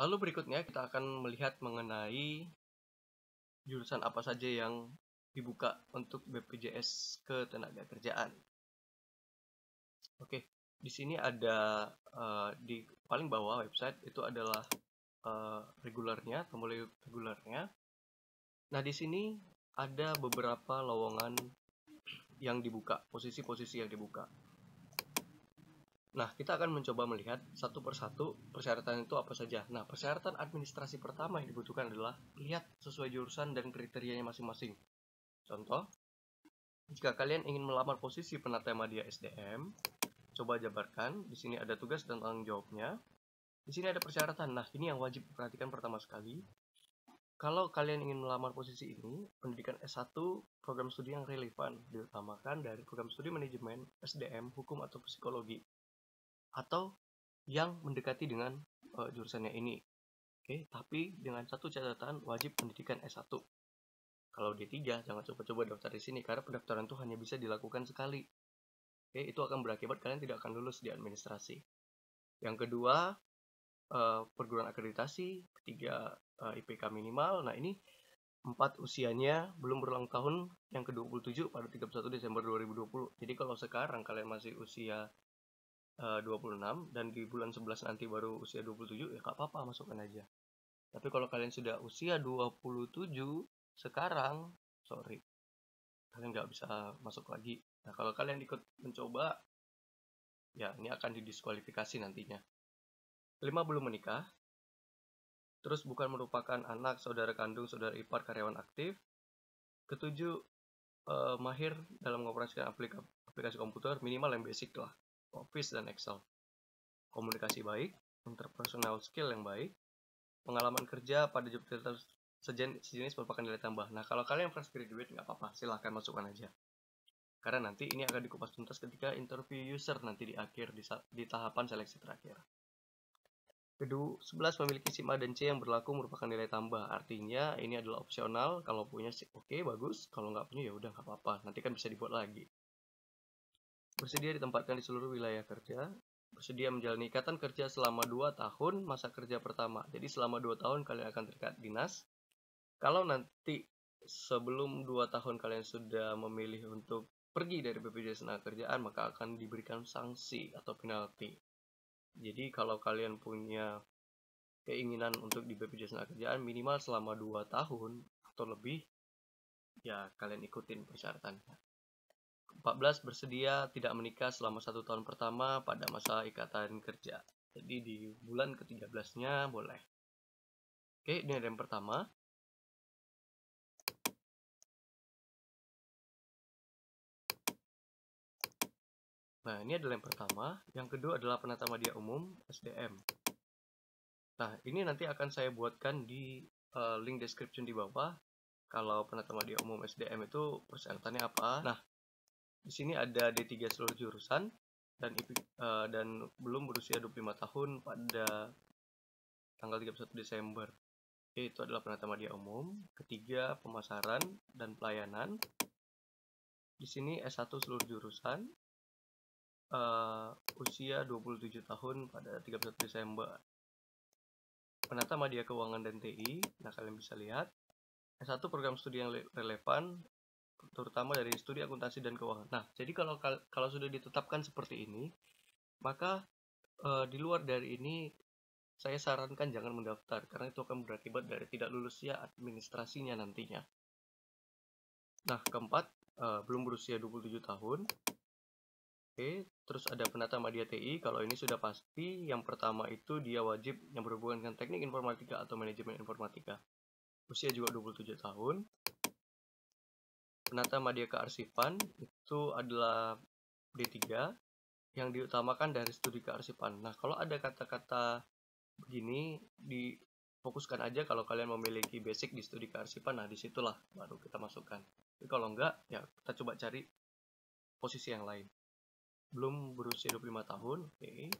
Lalu berikutnya kita akan melihat mengenai jurusan apa saja yang dibuka untuk BPJS Ketenagakerjaan. Oke, di sini ada di paling bawah website itu adalah regulernya, tombol regulernya. Nah, di sini ada beberapa lowongan yang dibuka, posisi-posisi yang dibuka. Nah, kita akan mencoba melihat satu persatu persyaratan itu apa saja. Nah, persyaratan administrasi pertama yang dibutuhkan adalah lihat sesuai jurusan dan kriterianya masing-masing. Contoh, jika kalian ingin melamar posisi penata media SDM, coba jabarkan. Di sini ada tugas dan tanggung jawabnya. Di sini ada persyaratan. Nah, ini yang wajib diperhatikan pertama sekali. Kalau kalian ingin melamar posisi ini, pendidikan S1 program studi yang relevan diutamakan dari program studi manajemen, SDM, hukum atau psikologi, atau yang mendekati dengan jurusannya ini. Oke, tapi dengan satu catatan, wajib pendidikan S1. Kalau D3, jangan coba-coba daftar di sini karena pendaftaran itu hanya bisa dilakukan sekali. Oke, itu akan berakibat kalian tidak akan lulus di administrasi. Yang kedua, perguruan akreditasi. Ketiga, IPK minimal. Nah, ini 4 usianya belum berulang tahun yang ke-27 pada 31 Desember 2020. Jadi kalau sekarang kalian masih usia 26 dan di bulan 11 nanti baru usia 27, ya gak apa-apa, masukkan aja. Tapi kalau kalian sudah usia 27 sekarang, sorry, kalian nggak bisa masuk lagi. Nah, kalau kalian ikut mencoba, ya ini akan didiskualifikasi nantinya. 5, belum menikah. Terus bukan merupakan anak, saudara kandung, saudara ipar, karyawan aktif. Ketujuh, mahir dalam mengoperasikan aplikasi komputer, minimal yang basic lah, Office dan Excel. Komunikasi baik, interpersonal skill yang baik, pengalaman kerja pada job title sejenis merupakan nilai tambah. Nah, kalau kalian fresh graduate nggak apa-apa, silahkan masukkan aja. Karena nanti ini akan dikupas tuntas ketika interview user nanti di akhir, di tahapan seleksi terakhir. Kedua, 11 memiliki SIM A dan C yang berlaku merupakan nilai tambah. Artinya ini adalah opsional. Kalau punya oke, bagus. Kalau nggak punya ya udah nggak apa-apa. Nanti kan bisa dibuat lagi. Bersedia ditempatkan di seluruh wilayah kerja. Bersedia menjalani ikatan kerja selama 2 tahun masa kerja pertama. Jadi selama 2 tahun kalian akan terikat dinas. Kalau nanti sebelum 2 tahun kalian sudah memilih untuk pergi dari BPJS Ketenagakerjaan, maka akan diberikan sanksi atau penalti. Jadi kalau kalian punya keinginan untuk di BPJS Ketenagakerjaan minimal selama 2 tahun atau lebih, ya kalian ikutin persyaratannya. 14, bersedia tidak menikah selama 1 tahun pertama pada masa ikatan kerja. Jadi di bulan ke-13-nya boleh. Oke, ini ada yang pertama. Nah, ini adalah yang pertama. Yang kedua adalah penata media umum, SDM. Nah, ini nanti akan saya buatkan di link description di bawah. Kalau penata media umum SDM itu persyaratannya apa. Nah, di sini ada D3 seluruh jurusan dan belum berusia 25 tahun pada tanggal 31 Desember. Oke, itu adalah penata media umum. Ketiga, pemasaran dan pelayanan. Di sini S1 seluruh jurusan. Usia 27 tahun pada 31 Desember. Penata media keuangan dan TI. Nah, kalian bisa lihat S1 program studi yang relevan, terutama dari studi akuntansi dan keuangan. Nah, jadi kalau sudah ditetapkan seperti ini, maka di luar dari ini saya sarankan jangan mendaftar karena itu akan berakibat dari tidak lulusnya administrasinya nantinya. Nah, keempat, belum berusia 27 tahun. Oke, terus ada penata media TI. Kalau ini sudah pasti, yang pertama itu dia wajib yang berhubungan dengan teknik informatika atau manajemen informatika. Usia juga 27 tahun. Penata media kearsipan itu adalah D3 yang diutamakan dari studi kearsipan. Nah, kalau ada kata-kata begini, difokuskan aja kalau kalian memiliki basic di studi kearsipan. Nah, disitulah baru kita masukkan. Tapi kalau enggak, ya kita coba cari posisi yang lain. Belum berusia 25 tahun, oke.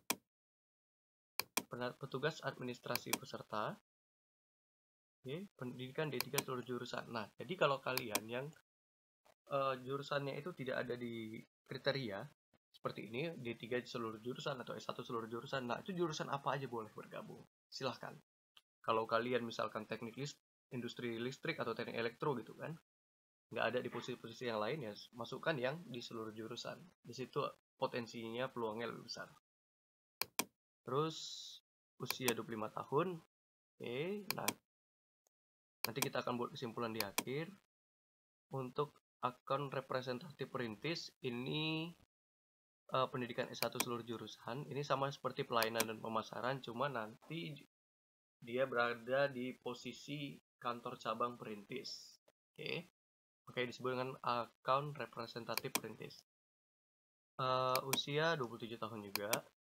Petugas administrasi peserta, oke. Pendidikan D3 seluruh jurusan. Nah, jadi kalau kalian yang jurusannya itu tidak ada di kriteria seperti ini, D3 seluruh jurusan atau S1 seluruh jurusan, nah itu jurusan apa aja boleh bergabung, silahkan. Kalau kalian misalkan teknik industri listrik atau teknik elektro gitu kan, nggak ada di posisi-posisi yang lain, ya masukkan yang di seluruh jurusan. Di situ potensinya peluangnya lebih besar. Terus usia 25 tahun. Oke, nah nanti kita akan buat kesimpulan di akhir. Untuk akun representatif perintis ini pendidikan S1 seluruh jurusan. Ini sama seperti pelayanan dan pemasaran, cuma nanti dia berada di posisi kantor cabang perintis. Oke, disebut dengan akun representatif perintis. Usia 27 tahun juga.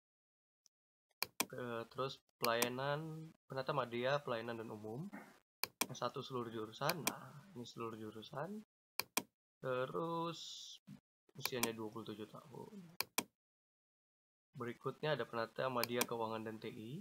Terus pelayanan penata media, pelayanan dan umum. S1 seluruh jurusan. Nah, ini seluruh jurusan. Terus usianya 27 tahun. Berikutnya ada penata media, keuangan dan TI.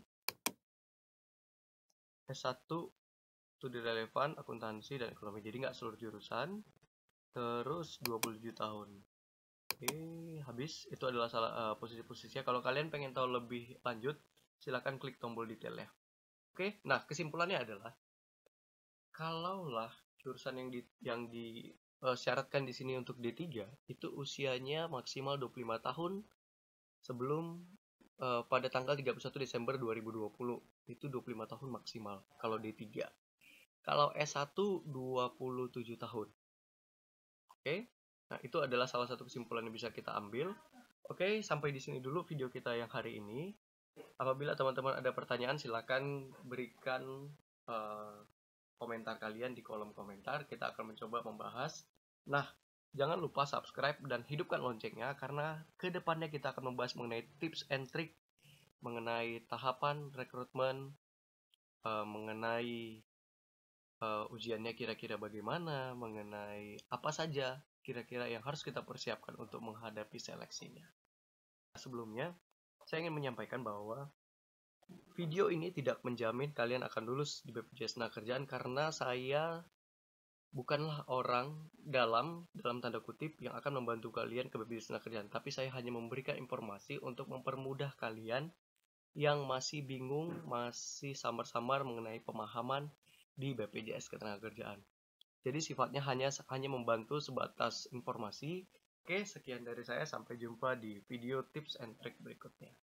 S1 studi relevan, akuntansi dan ekonomi. Jadi nggak seluruh jurusan. Terus 27 tahun. Oke, habis. Itu adalah posisi-posisinya. Kalau kalian pengen tahu lebih lanjut, silakan klik tombol detail ya. Oke, nah kesimpulannya adalah kalaulah jurusan yang disyaratkan di sini untuk D3 itu usianya maksimal 25 tahun sebelum pada tanggal 31 Desember 2020 itu 25 tahun maksimal kalau D3. Kalau S1 27 tahun. Oke. Nah, itu adalah salah satu kesimpulan yang bisa kita ambil. Oke, sampai di sini dulu video kita yang hari ini. Apabila teman-teman ada pertanyaan, silakan berikan komentar kalian di kolom komentar. Kita akan mencoba membahas. Nah, jangan lupa subscribe dan hidupkan loncengnya karena kedepannya kita akan membahas mengenai tips and trick, mengenai tahapan rekrutmen, mengenai ujiannya kira-kira bagaimana, mengenai apa saja kira-kira yang harus kita persiapkan untuk menghadapi seleksinya. Sebelumnya, saya ingin menyampaikan bahwa video ini tidak menjamin kalian akan lulus di BPJS Tenagakerjaan karena saya bukanlah orang dalam tanda kutip yang akan membantu kalian ke BPJS Tenagakerjaan, tapi saya hanya memberikan informasi untuk mempermudah kalian yang masih bingung, masih samar-samar mengenai pemahaman di BPJS Ketenagakerjaan. Jadi sifatnya hanya membantu sebatas informasi. Oke, sekian dari saya. Sampai jumpa di video tips and trick berikutnya.